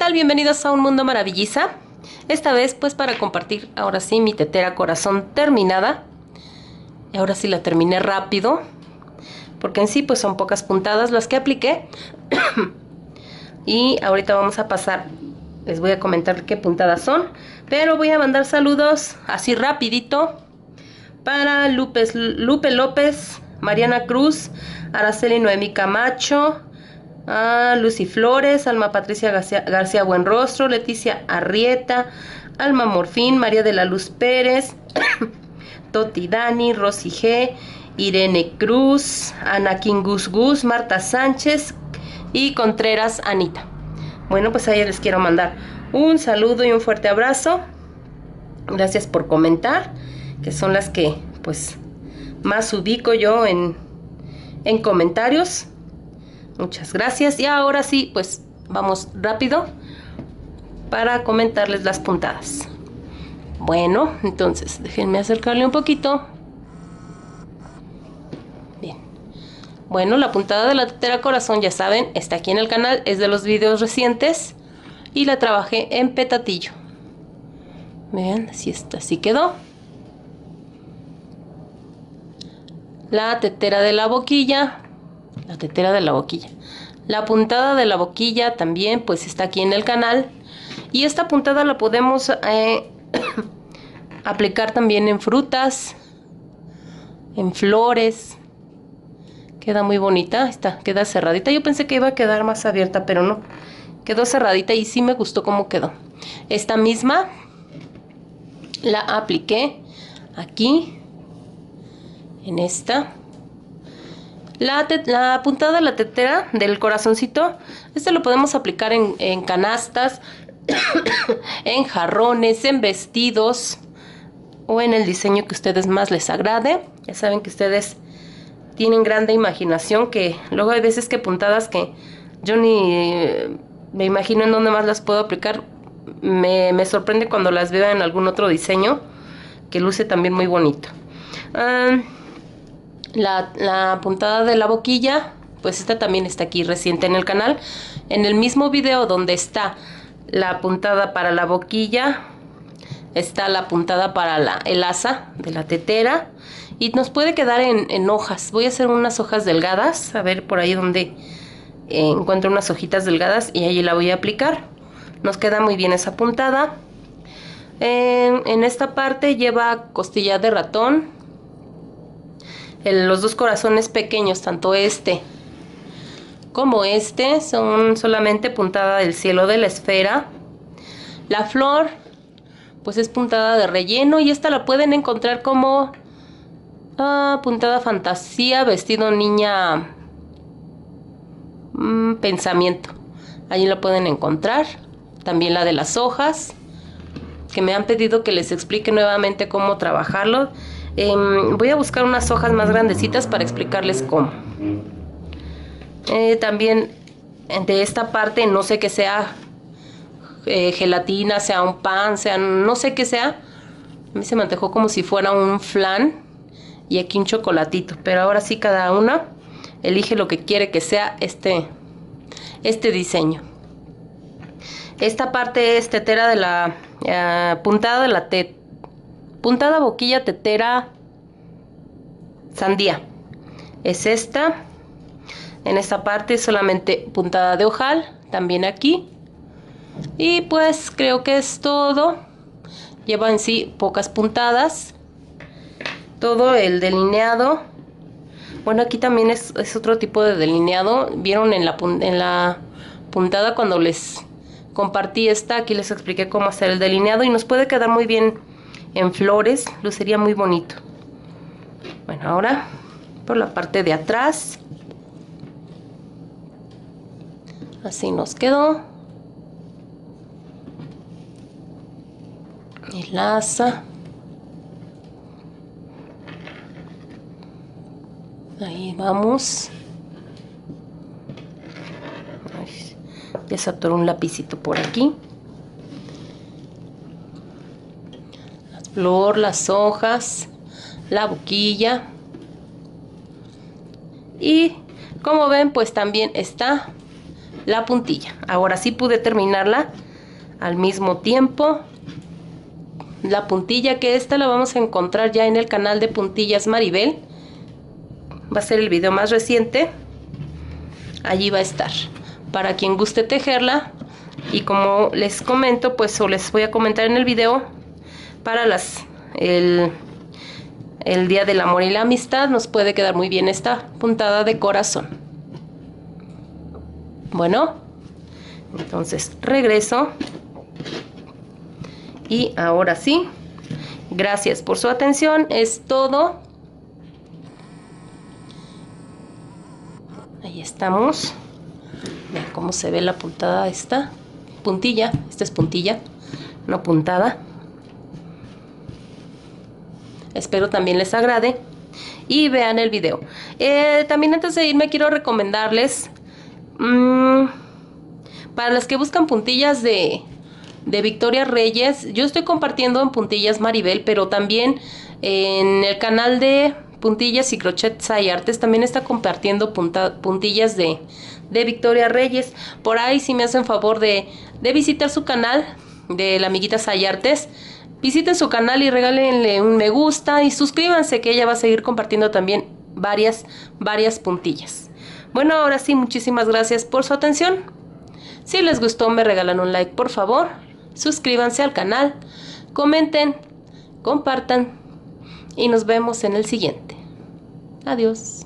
tal? Bienvenidos a Un Mundo Maravilliza. Esta vez pues para compartir ahora sí mi tetera corazón terminada. Y ahora sí la terminé rápido, porque en sí pues son pocas puntadas las que apliqué. Y ahorita vamos a pasar, les voy a comentar qué puntadas son, pero voy a mandar saludos así rapidito para Lupe López, Mariana Cruz, Araceli Noemí Camacho, Lucy Flores, Alma Patricia García Buenrostro, Leticia Arrieta, Alma Morfín, María de la Luz Pérez, Toti Dani, Rosy G, Irene Cruz, Ana King Gus, Marta Sánchez y Contreras Anita. Bueno, pues a ellos les quiero mandar un saludo y un fuerte abrazo. Gracias por comentar, que son las que pues más ubico yo en comentarios. Muchas gracias. Y ahora sí, pues vamos rápido para comentarles las puntadas. Bueno, entonces déjenme acercarle un poquito. Bien. Bueno, la puntada de la tetera corazón, ya saben, está aquí en el canal, es de los videos recientes y la trabajé en petatillo. Vean, así está, así quedó. La tetera de la boquilla. La tetera de la boquilla. La puntada de la boquilla también pues está aquí en el canal. Y esta puntada la podemos aplicar también en frutas, en flores. Queda muy bonita, queda cerradita. Yo pensé que iba a quedar más abierta, pero no. Quedó cerradita y sí me gustó cómo quedó. Esta misma la apliqué aquí, en esta. La puntada de la tetera del corazoncito, lo podemos aplicar en canastas, en jarrones, en vestidos o en el diseño que a ustedes más les agrade. Ya saben que ustedes tienen grande imaginación, que luego hay veces que puntadas que yo ni me imagino en dónde más las puedo aplicar. Me sorprende cuando las veo en algún otro diseño que luce también muy bonito. La puntada de la boquilla, pues esta también está aquí reciente en el canal. En el mismo video donde está la puntada para la boquilla, está la puntada para el asa de la tetera. Y nos puede quedar en hojas. Voy a hacer unas hojas delgadas, a ver por ahí donde encuentro unas hojitas delgadas y ahí la voy a aplicar. Nos queda muy bien esa puntada. En esta parte lleva costilla de ratón. Los dos corazones pequeños, tanto este como este, son solamente puntada del cielo de la esfera. La flor pues es puntada de relleno y esta la pueden encontrar como puntada fantasía, vestido niña pensamiento. Allí la pueden encontrar. También la de las hojas, que me han pedido que les explique nuevamente cómo trabajarlo. Voy a buscar unas hojas más grandecitas para explicarles cómo. También de esta parte, no sé qué sea, gelatina, sea un pan, sea no sé qué sea. A mí se me antojó como si fuera un flan y aquí un chocolatito. Pero ahora sí cada una elige lo que quiere que sea este diseño. Esta parte es tetera de la puntada de la puntada boquilla tetera sandía. Es esta. En esta parte solamente puntada de ojal, también aquí. Y pues creo que es todo. Lleva en sí pocas puntadas. Todo el delineado. Bueno, aquí también es otro tipo de delineado. Vieron en la puntada cuando les compartí esta, aquí les expliqué cómo hacer el delineado y nos puede quedar muy bien en flores, lucería muy bonito. Bueno, ahora por la parte de atrás, así nos quedó. El asa, ahí vamos. Ya se atoró un lapicito por aquí. La flor, las hojas, la boquilla. Y como ven, pues también está la puntilla. Ahora sí pude terminarla al mismo tiempo. La puntilla, que esta la vamos a encontrar ya en el canal de Puntillas Maribel. Va a ser el video más reciente. Allí va a estar para quien guste tejerla. Y como les comento, pues o les voy a comentar en el video, para el Día del Amor y la Amistad nos puede quedar muy bien esta puntada de corazón. Bueno, entonces regreso. Y ahora sí, gracias por su atención, es todo. Ahí estamos. Vean cómo se ve la puntada esta. Puntilla, esta es puntilla, no puntada. Espero también les agrade y vean el video. También antes de irme quiero recomendarles, para las que buscan puntillas de Victoria Reyes, yo estoy compartiendo en Puntillas Maribel, pero también en el canal de Puntillas y Crochet Sayartes también está compartiendo puntillas de Victoria Reyes. Por ahí, si me hacen favor de visitar su canal de la amiguita Sayartes, visiten su canal y regálenle un me gusta y suscríbanse, que ella va a seguir compartiendo también varias puntillas. Bueno, ahora sí, muchísimas gracias por su atención. Si les gustó, me regalan un like, por favor. Suscríbanse al canal, comenten, compartan y nos vemos en el siguiente. Adiós.